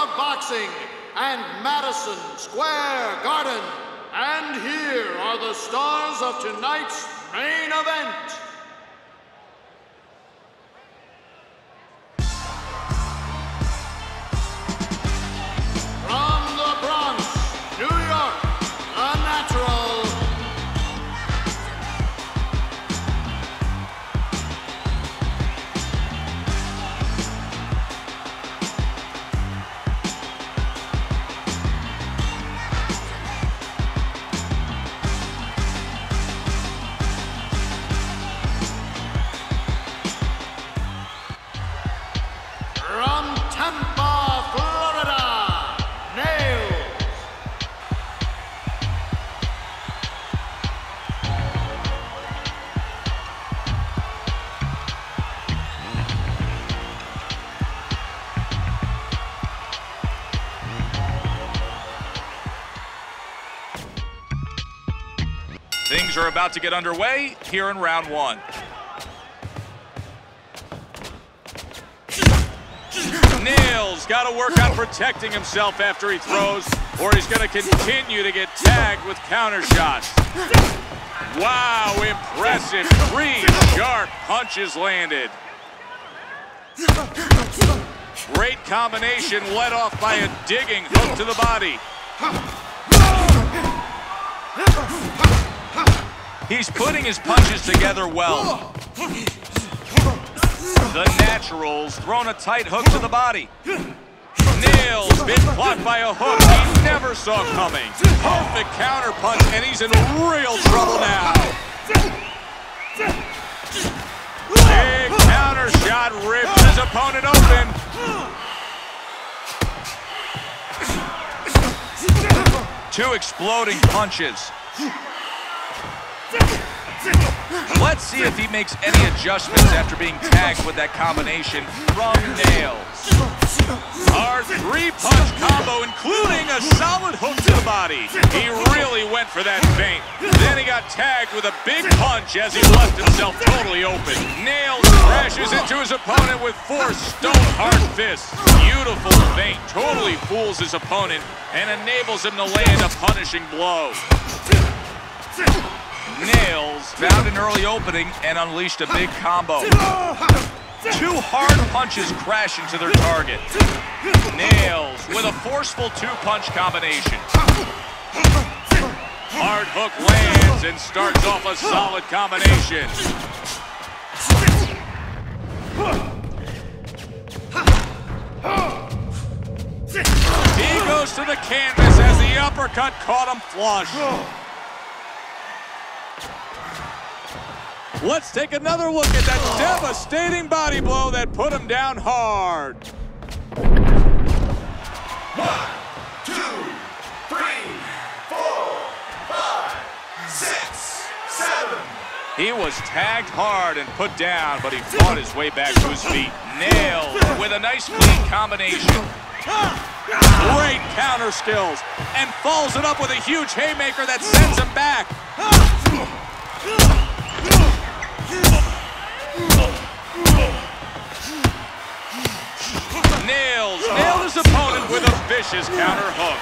of boxing and Madison Square Garden. And here are the stars of tonight's main event. From the Bronx, New York, the Natural. From Tampa, Florida, Nails. Things are about to get underway here in round one. Nails got to work on protecting himself after he throws, or he's going to continue to get tagged with counter shots. Wow, impressive. 3 sharp punches landed. Great combination led off by a digging hook to the body. He's putting his punches together well. The Natural's thrown a tight hook to the body. Nails been blocked by a hook he never saw coming. Perfect counter punch, and he's in real trouble now. Big counter shot rips his opponent open. Two exploding punches. Let's see if he makes any adjustments after being tagged with that combination from Nails. Our 3-punch combo, including a solid hook to the body. He really went for that feint. Then he got tagged with a big punch as he left himself totally open. Nails crashes into his opponent with 4 stone-hard fists. Beautiful feint. Totally fools his opponent and enables him to land a punishing blow. Nails found an early opening and unleashed a big combo. 2 hard punches crash into their target. Nails with a forceful 2-punch combination. Hard hook lands and starts off a solid combination. He goes to the canvas as the uppercut caught him flush. Let's take another look at that devastating body blow that put him down hard. 1, 2, 3, 4, 5, 6, 7. He was tagged hard and put down, but he fought his way back to his feet. Nailed with a nice clean combination. Great counter skills, and follows it up with a huge haymaker that sends him back. Nails nailed his opponent with a vicious counter hook.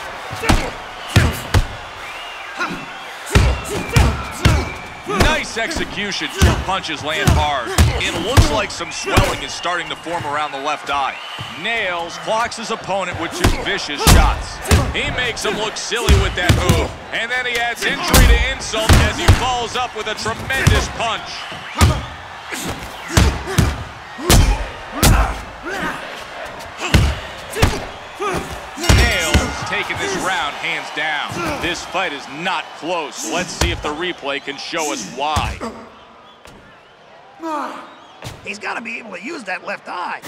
Nice execution. 2 punches land hard. It looks like some swelling is starting to form around the left eye. Nails clocks his opponent with 2 vicious shots. He makes him look silly with that move, and then he adds injury to insult as he follows up with a tremendous punch. Nails taking this round hands down. This fight is not close. Let's see if the replay can show us why. He's got to be able to use that left eye.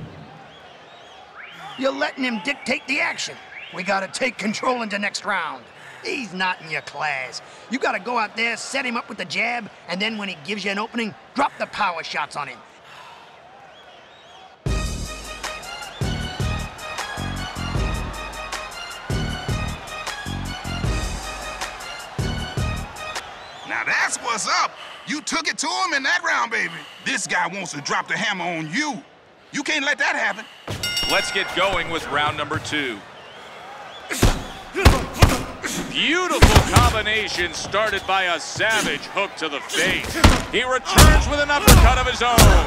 You're letting him dictate the action. We got to take control into next round. He's not in your class. You got to go out there, set him up with the jab, and then when he gives you an opening, drop the power shots on him. Now that's what's up. You took it to him in that round, baby. This guy wants to drop the hammer on you. You can't let that happen. Let's get going with round number 2. Beautiful combination started by a savage hook to the face. He returns with an uppercut of his own.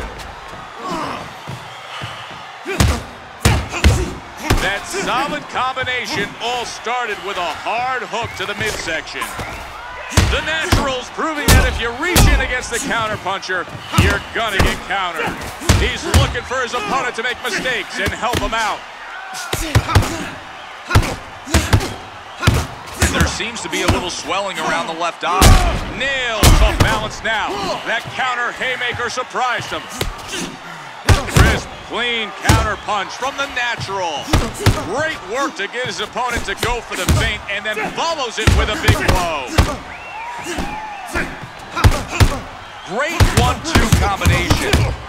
That solid combination all started with a hard hook to the midsection. The Natural's proving that if you reach in against the counterpuncher, you're gonna get countered. He's looking for his opponent to make mistakes and help him out. There seems to be a little swelling around the left eye. Nails off balance now. That counter haymaker surprised him. Crisp, clean counter punch from the Natural. Great work to get his opponent to go for the feint and then follows it with a big blow. Great 1-2 combination.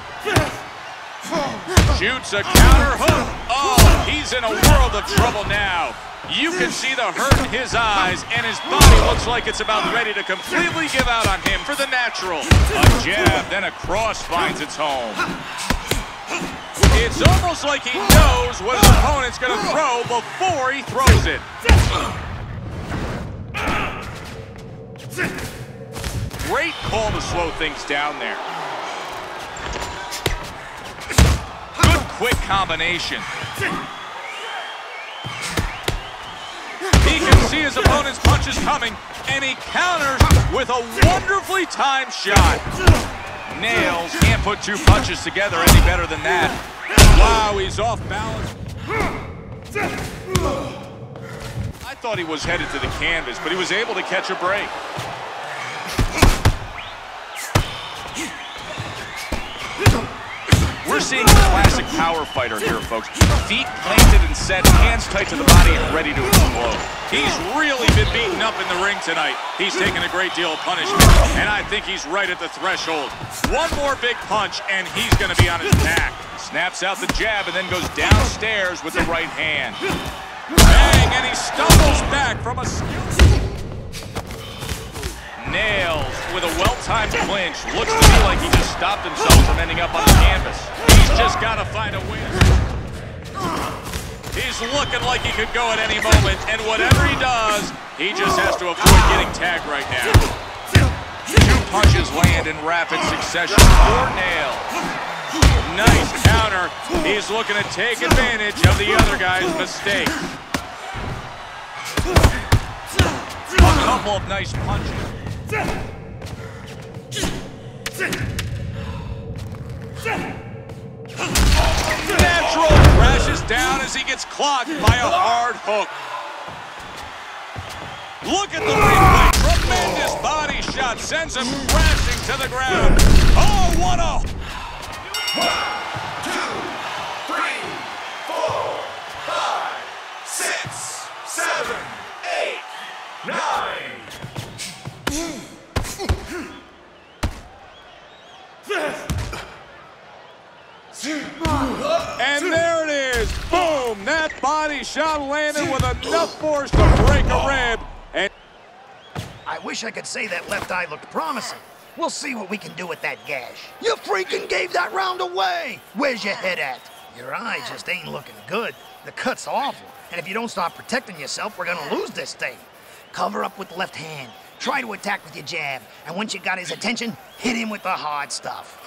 Shoots a counter hook. Oh, he's in a world of trouble now. You can see the hurt in his eyes, and his body looks like it's about ready to completely give out on him for the Natural. A jab, then a cross finds its home. It's almost like he knows what his opponent's going to throw before he throws it. Great call to slow things down there. Good quick combination. He can see his opponent's punches coming, and he counters with a wonderfully timed shot. Nails can't put 2 punches together any better than that. Wow, he's off balance. I thought he was headed to the canvas, but he was able to catch a break. We're seeing a classic power fighter here, folks. Feet planted and set, hands tight to the body and ready to explode. He's really been beaten up in the ring tonight. He's taken a great deal of punishment, and I think he's right at the threshold. One more big punch, and he's going to be on his back. Snaps out the jab and then goes downstairs with the right hand. Bang, and he stumbles back from a skill. Nails with a well-timed clinch. Looks to me like he just stopped himself from ending up on the canvas. He's just got to find a way. He's looking like he could go at any moment, and whatever he does, he just has to avoid getting tagged right now. 2 punches land in rapid succession for Nails. Nice counter. He's looking to take advantage of the other guy's mistakes. A couple of nice punches. Natural crashes down as he gets clocked by a hard hook. Look at the replay. Tremendous body shot sends him crashing to the ground. Oh, what a... 1, 2, 3, 4, 5, 6, 7, 8, 9. And there it is. Boom! That body shot landed with enough force to break a rib. And I wish I could say that left eye looked promising. We'll see what we can do with that gash. You freaking gave that round away! Where's your head at? Your eye just ain't looking good. The cut's awful. And if you don't start protecting yourself, we're gonna lose this thing. Cover up with the left hand. Try to attack with your jab. And once you got his attention, hit him with the hard stuff.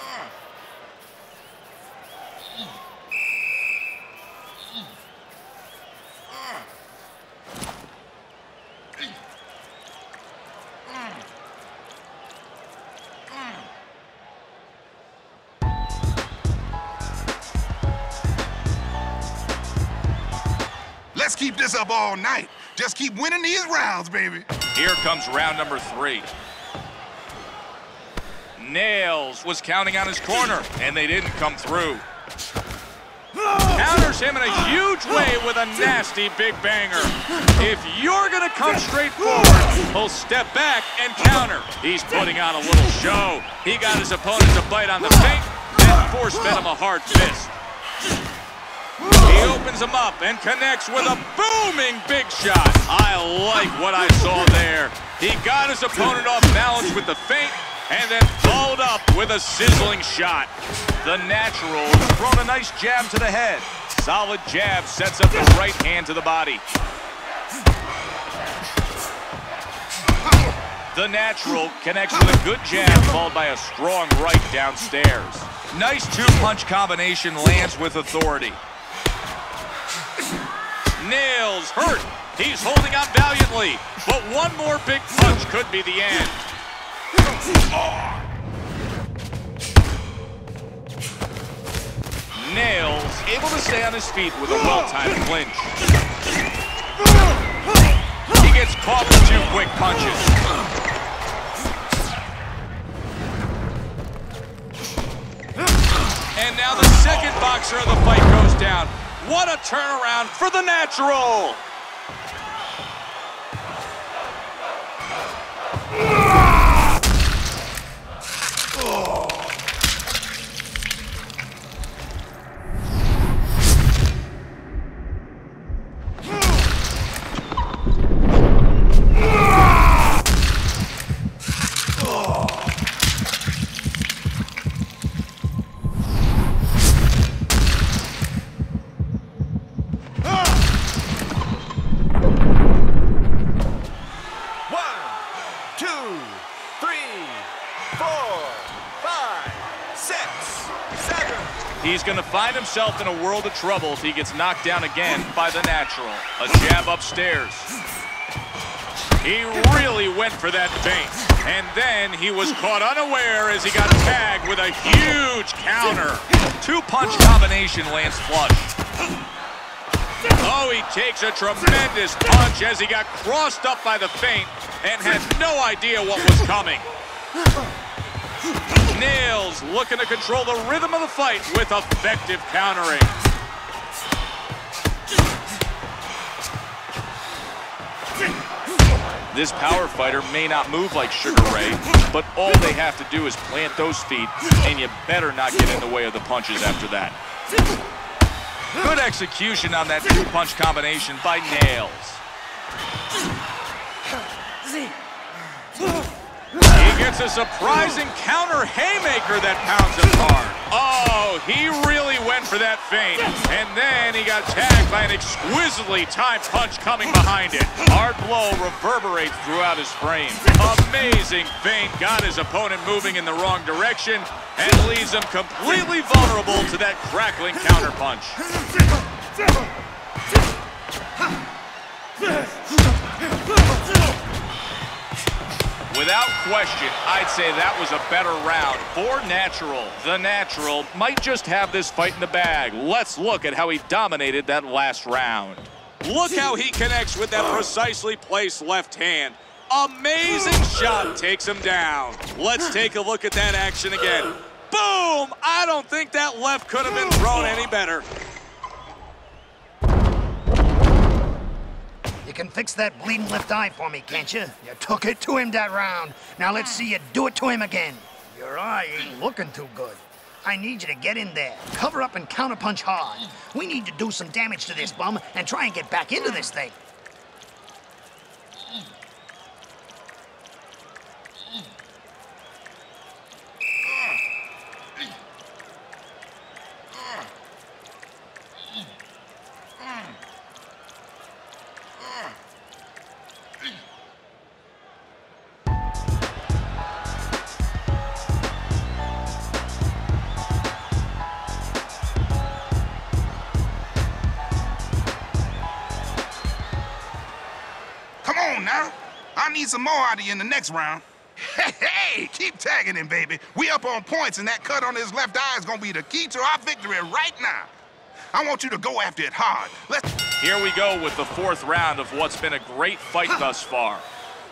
Let's keep this up all night. Just keep winning these rounds, baby. Here comes round number 3. Nails was counting on his corner, and they didn't come through. Counters him in a huge way with a nasty big banger. If you're gonna come straight forward, he'll step back and counter. He's putting on a little show. He got his opponent to bite on the feint, then force-fed him a hard fist. He opens him up and connects with a booming big shot. I like what I saw there. He got his opponent off balance with the feint, and then followed up with a sizzling shot. The Natural has thrown a nice jab to the head. Solid jab sets up the right hand to the body. The Natural connects with a good jab followed by a strong right downstairs. Nice two-punch combination lands with authority. Nails hurt. He's holding on valiantly, but one more big punch could be the end. Nails able to stay on his feet with a well-timed clinch. He gets caught with two quick punches. And now the second boxer of the fight goes down. What a turnaround for the Natural! He's going to find himself in a world of trouble if he gets knocked down again by the Natural. A jab upstairs. He really went for that feint. And then he was caught unaware as he got tagged with a huge counter. Two-punch combination lands flush. Oh, he takes a tremendous punch as he got crossed up by the feint and had no idea what was coming. Nails looking to control the rhythm of the fight with effective countering. This power fighter may not move like Sugar Ray, but all they have to do is plant those feet, and you better not get in the way of the punches after that. Good execution on that two-punch combination by Nails. He gets a surprising counter haymaker that pounds him hard. Oh, he really went for that feint. And then he got tagged by an exquisitely timed punch coming behind it. Hard blow reverberates throughout his frame. Amazing feint got his opponent moving in the wrong direction and leaves him completely vulnerable to that crackling counterpunch. Without question, I'd say that was a better round for Natural. The Natural might just have this fight in the bag. Let's look at how he dominated that last round. Look how he connects with that precisely placed left hand. Amazing shot takes him down. Let's take a look at that action again. Boom! I don't think that left could have been thrown any better. You can fix that bleeding left eye for me, can't you? You took it to him that round. Now let's see you do it to him again. Your eye ain't looking too good. I need you to get in there, cover up and counterpunch hard. We need to do some damage to this bum and try and get back into this thing. Now, I need some more out of you in the next round. Hey, keep tagging him, baby. We up on points, and that cut on his left eye is gonna be the key to our victory right now. I want you to go after it hard. Here we go with the fourth round of what's been a great fight thus far.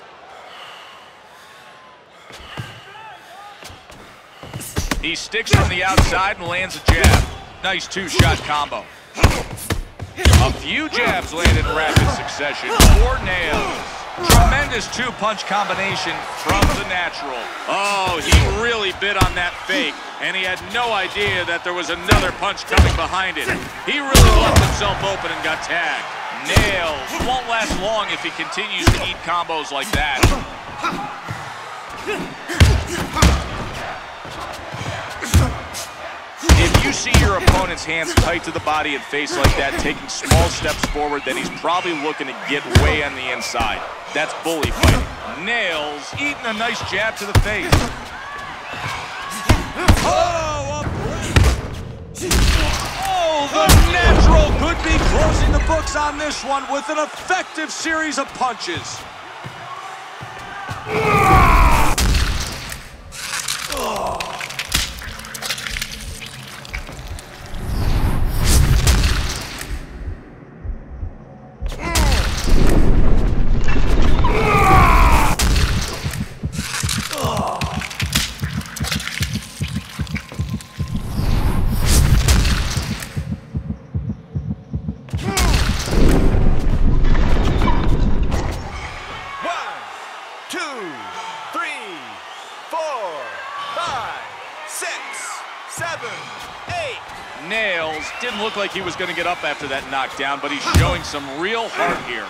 He sticks from the outside and lands a jab. Nice two-shot combo. A few jabs landed in rapid succession. 4 nails. Tremendous two-punch combination from the Natural. Oh, he really bit on that fake, and he had no idea that there was another punch coming behind it. He really left himself open and got tagged. Nails won't last long if he continues to eat combos like that. If you see your opponent's hands tight to the body and face like that, taking small steps forward, then he's probably looking to get way on the inside. That's bully fighting. Nails eating a nice jab to the face. Oh, the Natural could be closing the books on this one with an effective series of punches. Nails didn't look like he was going to get up after that knockdown, but he's showing some real heart here.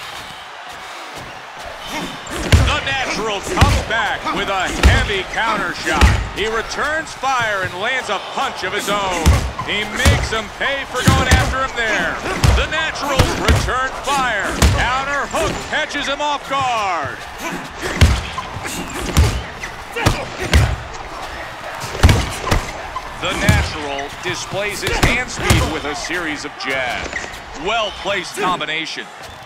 The Natural comes back with a heavy counter shot. He returns fire and lands a punch of his own. He makes him pay for going after him there. The Natural's return fire. Counter hook catches him off guard. The Natural displays his hand speed with a series of jabs. Well-placed combination.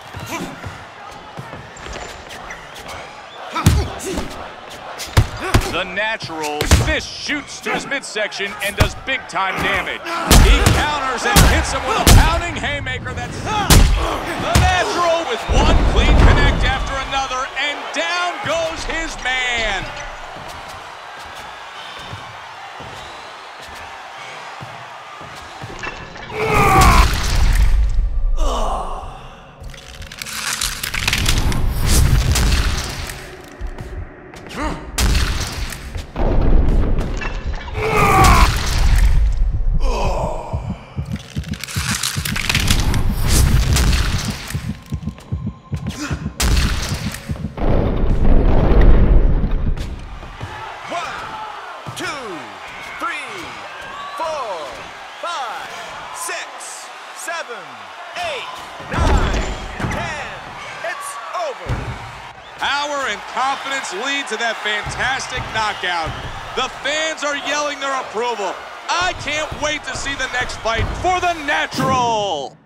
The Natural's fist shoots to his midsection and does big-time damage. He counters and hits him with a pounding haymaker that's... The Natural with one clean connect after another, and down goes his man. Power and confidence lead to that fantastic knockout. The fans are yelling their approval. I can't wait to see the next fight for the Natural.